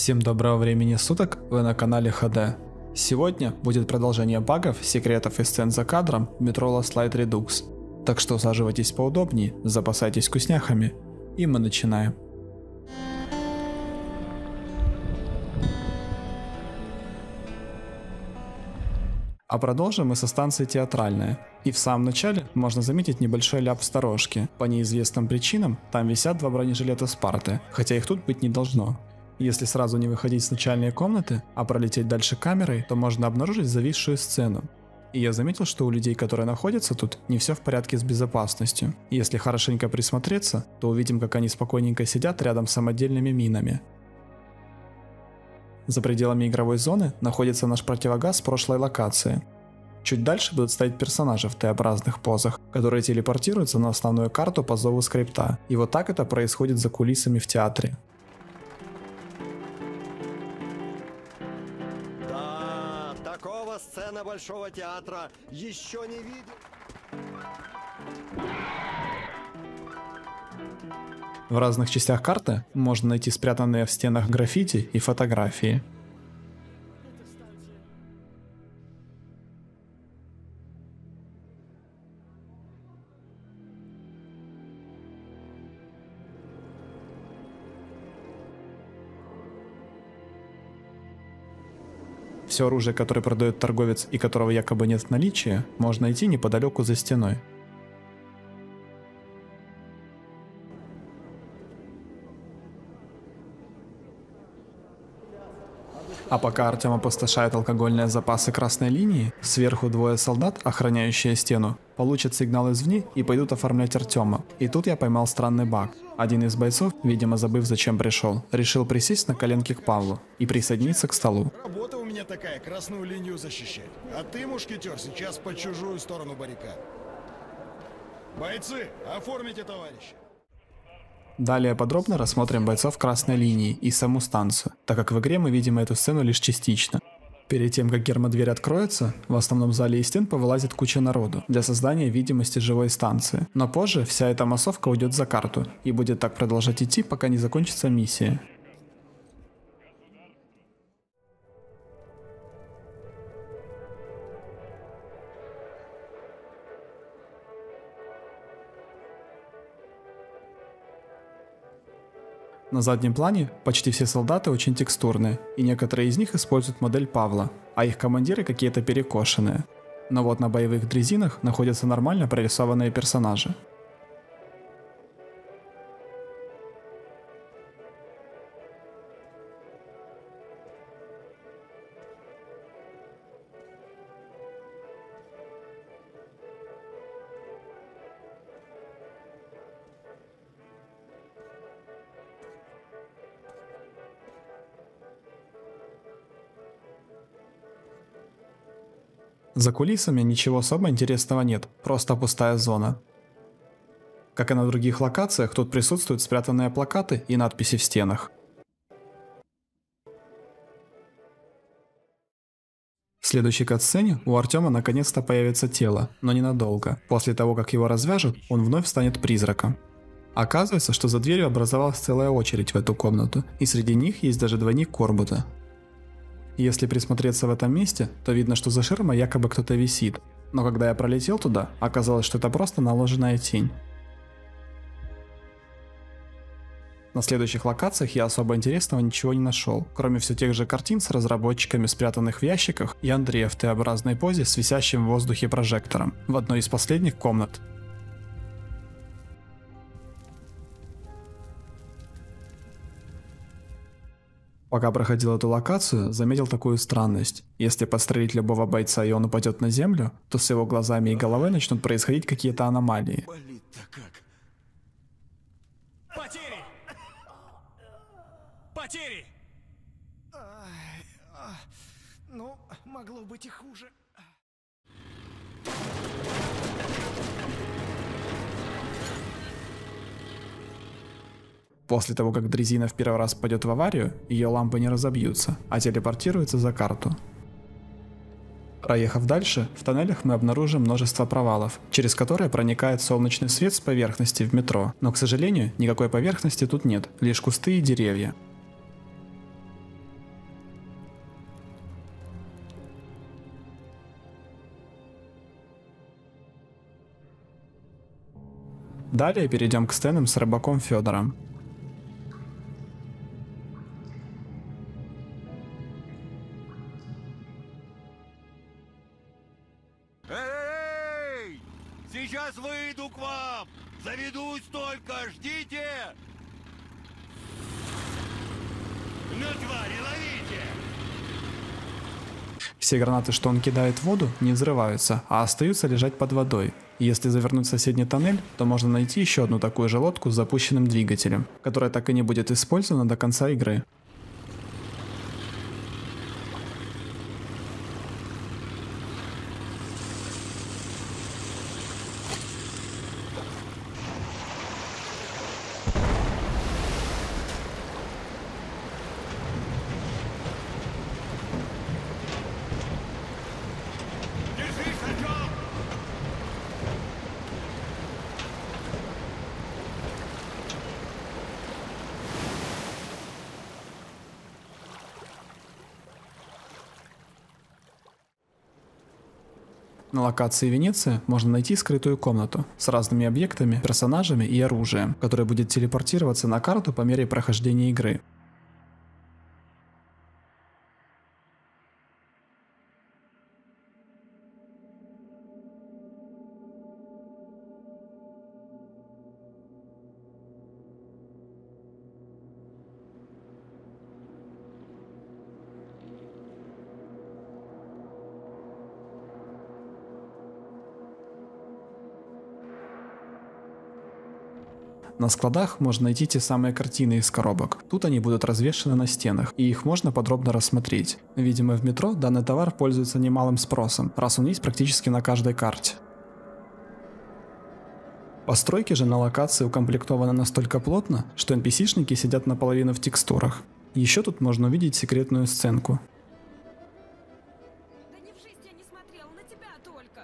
Всем доброго времени суток, вы на канале HD. Сегодня будет продолжение багов, секретов и сцен за кадром в метро Last Light Redux. Так что усаживайтесь поудобнее, запасайтесь вкусняхами, и мы начинаем. А продолжим мы со станции Театральная. И в самом начале можно заметить небольшой ляп в сторожке. По неизвестным причинам там висят два бронежилета Спарты, хотя их тут быть не должно. Если сразу не выходить с начальной комнаты, а пролететь дальше камерой, то можно обнаружить зависшую сцену. И я заметил, что у людей, которые находятся тут, не все в порядке с безопасностью. Если хорошенько присмотреться, то увидим, как они спокойненько сидят рядом с самодельными минами. За пределами игровой зоны находится наш противогаз с прошлой локации. Чуть дальше будут стоять персонажи в Т-образных позах, которые телепортируются на основную карту по зову скрипта. И вот так это происходит за кулисами в театре. Да, такого сцена Большого театра еще не видел. В разных частях карты можно найти спрятанные в стенах граффити и фотографии. Все оружие, которое продает торговец и которого якобы нет в наличии, можно найти неподалеку за стеной. А пока Артем опустошает алкогольные запасы красной линии, сверху двое солдат, охраняющие стену, получат сигнал извне и пойдут оформлять Артема. И тут я поймал странный баг. Один из бойцов, видимо забыв зачем пришел, решил присесть на коленки к Павлу и присоединиться к столу. Работа у меня такая, красную линию защищать. А ты, мушкетер, сейчас по чужую сторону баррикад. Бойцы, оформите товарища. Далее подробно рассмотрим бойцов красной линии и саму станцию, так как в игре мы видим эту сцену лишь частично. Перед тем, как гермодверь откроется, в основном зале и стен повылазит куча народу для создания видимости живой станции. Но позже вся эта массовка уйдет за карту и будет так продолжать идти, пока не закончится миссия. На заднем плане почти все солдаты очень текстурные, и некоторые из них используют модель Павла, а их командиры какие-то перекошенные. Но вот на боевых дрезинах находятся нормально прорисованные персонажи. За кулисами ничего особо интересного нет, просто пустая зона. Как и на других локациях, тут присутствуют спрятанные плакаты и надписи в стенах. В следующей катсцене у Артема наконец-то появится тело, но ненадолго. После того, как его развяжут, он вновь станет призраком. Оказывается, что за дверью образовалась целая очередь в эту комнату, и среди них есть даже двойник Корбута. Если присмотреться в этом месте, то видно, что за ширмой якобы кто-то висит, но когда я пролетел туда, оказалось, что это просто наложенная тень. На следующих локациях я особо интересного ничего не нашел, кроме все тех же картин с разработчиками, спрятанных в ящиках, и Андрея в Т-образной позе с висящим в воздухе прожектором в одной из последних комнат. Пока проходил эту локацию, заметил такую странность. Если подстрелить любого бойца и он упадет на землю, то с его глазами и головой начнут происходить какие-то аномалии. Болит-то как. Потери! Потери! Ну, могло быть и хуже. После того, как дрезина в первый раз попадет в аварию, ее лампы не разобьются, а телепортируются за карту. Проехав дальше, в тоннелях мы обнаружим множество провалов, через которые проникает солнечный свет с поверхности в метро, но, к сожалению, никакой поверхности тут нет, лишь кусты и деревья. Далее перейдем к сценам с рыбаком Федором. Эй! Сейчас выйду к вам! Заведусь только, ждите! Ну, твари, ловите! Все гранаты, что он кидает в воду, не взрываются, а остаются лежать под водой. И если завернуть в соседний тоннель, то можно найти еще одну такую же лодку с запущенным двигателем, которая так и не будет использована до конца игры. Держись, Артем! На локации Венеция можно найти скрытую комнату с разными объектами, персонажами и оружием, которое будет телепортироваться на карту по мере прохождения игры. На складах можно найти те самые картины из коробок. Тут они будут развешаны на стенах, и их можно подробно рассмотреть. Видимо, в метро данный товар пользуется немалым спросом, раз он есть практически на каждой карте. Постройки же на локации укомплектованы настолько плотно, что NPC-шники сидят наполовину в текстурах. Еще тут можно увидеть секретную сценку. Да ни в жизнь я не смотрел, на тебя только.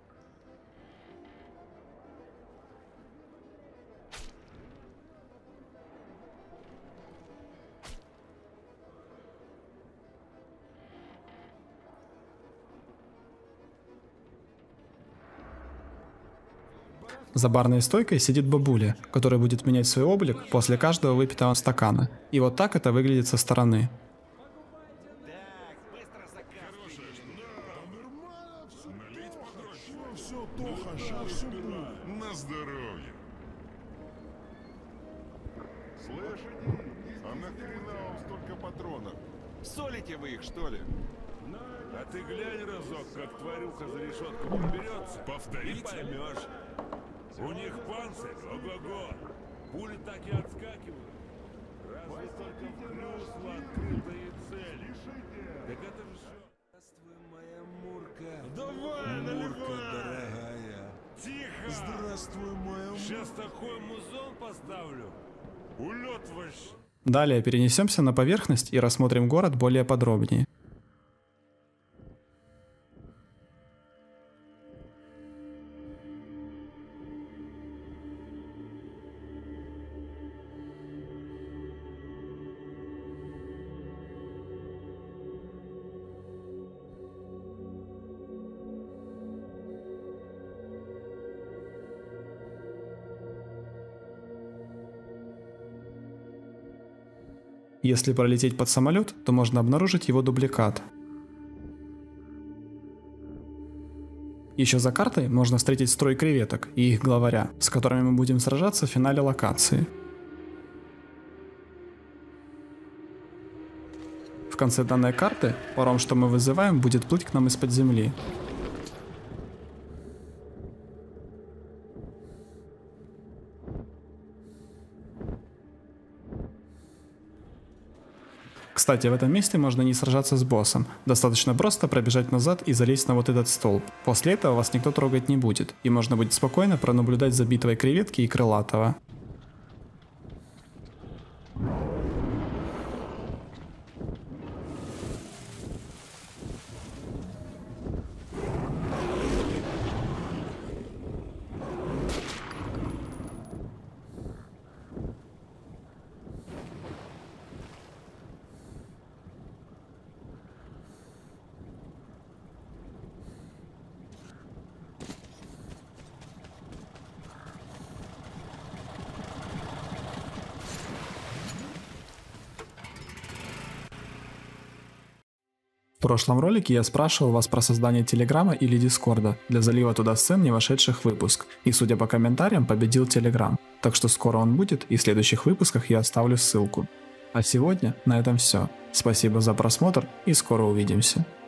За барной стойкой сидит бабуля, которая будет менять свой облик после каждого выпитого стакана. И вот так это выглядит со стороны. На здоровье. Слышите? А нахрена вам столько патронов? Солите вы их, что ли? А ты глянь разок, как тварюка за решетку подберется. Повторите. И поймешь. У них панцирь, ого-го. Пули так и отскакивают. Разве только в хрюсло открытые цели. Так это же что? Здравствуй, моя Мурка. Давай, Мурка дорогая. Тихо! Здравствуй, моя Мурка. Сейчас такой музон поставлю. Улет вообще. Далее перенесемся на поверхность и рассмотрим город более подробнее. Если пролететь под самолет, то можно обнаружить его дубликат. Еще за картой можно встретить строй креветок и их главаря, с которыми мы будем сражаться в финале локации. В конце данной карты паром, что мы вызываем, будет плыть к нам из-под земли. Кстати, в этом месте можно не сражаться с боссом. Достаточно просто пробежать назад и залезть на вот этот столб. После этого вас никто трогать не будет, и можно будет спокойно пронаблюдать за битвой креветки и крылатого. В прошлом ролике я спрашивал вас про создание Телеграма или Дискорда для залива туда сцен, не вошедших в выпуск, и судя по комментариям, победил Телеграм, так что скоро он будет, и в следующих выпусках я оставлю ссылку. А сегодня на этом все. Спасибо за просмотр и скоро увидимся.